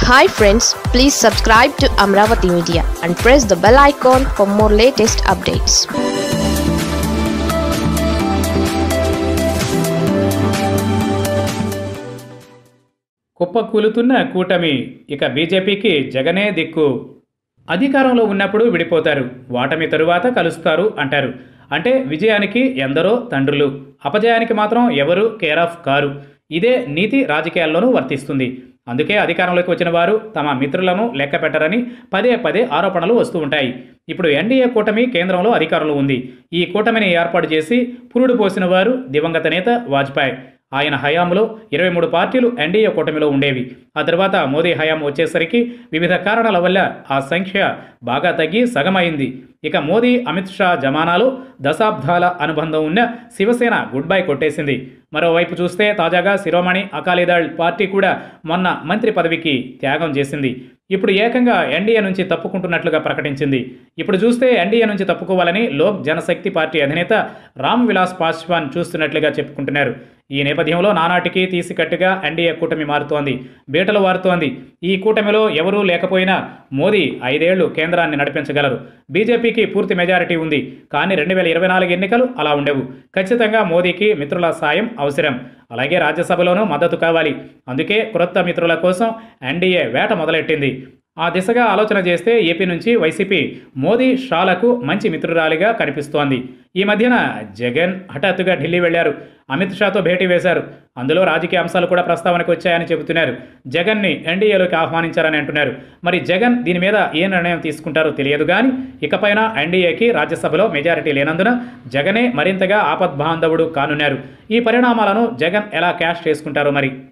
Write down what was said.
Hi friends, please subscribe to Amaravathi Media and press the bell icon for more latest updates. కుప్పకూలుతున్న కూటమి ఇక బీజేపీకి జగనే దిక్కు. అధికారంలో ఉన్నప్పుడు విడిపోతారు, వాటమి తరువాత కలుస్తారు అంటారు. అంటే విజయానికి ఎందరో తండ్రులు, అపజయానికి మాత్రం ఎవరు కేర్ ఆఫ్ కారు. ఇదే నీతి రాజకీయాల్లోనూ వర్తిస్తుంది. అందుకే అధికారంలోకి వచ్చిన వారు తమ మిత్రులను లెక్క పెట్టరని పదే పదే ఆరోపణలు వస్తూ ఉంటాయి. ఇప్పుడు ఎన్డీఏ కూటమి కేంద్రంలో అధికారంలో ఉంది. ఈ కూటమిని ఏర్పాటు చేసి పురుడు పోసిన వారు దివంగత నేత వాజ్పేయి. ఆయన హయాంలో 23 పార్టీలు ఎన్డీఏ కూటమిలో ఉండేవి. ఆ తర్వాత మోదీ హయాం వచ్చేసరికి వివిధ కారణాల వల్ల ఆ సంఖ్య బాగా తగ్గి సగమైంది. ఇక మోదీ అమిత్ షా జమానాలో దశాబ్దాల అనుబంధం ఉన్న శివసేన గుడ్ బై కొట్టేసింది. మరోవైపు చూస్తే తాజాగా శిరోమణి అకాలీదళ్ పార్టీ కూడా మొన్న మంత్రి పదవికి త్యాగం చేసింది. ఇప్పుడు ఏకంగా ఎన్డీఏ నుంచి తప్పుకుంటున్నట్లుగా ప్రకటించింది. ఇప్పుడు చూస్తే ఎన్డీఏ నుంచి తప్పుకోవాలని లోక్ జనశక్తి పార్టీ అధినేత రామ్ విలాస్ పాస్వాన్ చూస్తున్నట్లుగా చెప్పుకుంటున్నారు. ఈ నేపథ్యంలో నానాటికి తీసికట్టుగా ఎన్డీఏ కూటమి మారుతోంది, బీటలు వారుతోంది. ఈ కూటమిలో ఎవరూ లేకపోయినా మోదీ 5 ఏళ్లు కేంద్రాన్ని నడిపించగలరు. బీజేపీకి పూర్తి మెజారిటీ ఉంది, కానీ 2024 ఎన్నికలు అలా ఉండవు. ఖచ్చితంగా మోదీకి మిత్రుల సాయం అవసరం. అలాగే రాజ్యసభలోనూ మద్దతు కావాలి. అందుకే క్రొత్త మిత్రుల కోసం ఎన్డీఏ వేట మొదలెట్టింది. ఆ దిశగా ఆలోచన చేస్తే ఏపీ నుంచి వైసీపీ మోదీ షాలకు మంచి మిత్రురాలిగా కనిపిస్తోంది. ఈ మధ్యన జగన్ హఠాత్తుగా ఢిల్లీ వెళ్లారు, అమిత్ షాతో భేటీ వేశారు. అందులో రాజకీయ అంశాలు కూడా ప్రస్తావనకు వచ్చాయని చెబుతున్నారు. జగన్ని ఎన్డీఏలోకి ఆహ్వానించారని అంటున్నారు. మరి జగన్ దీని మీద ఏ నిర్ణయం తీసుకుంటారో తెలియదు, కానీ ఇకపైన ఎన్డీఏకి రాజ్యసభలో మెజారిటీ లేనందున జగనే మరింతగా ఆపద్బాంధవుడు కానున్నారు. ఈ పరిణామాలను జగన్ ఎలా క్యాష్ చేసుకుంటారో మరి.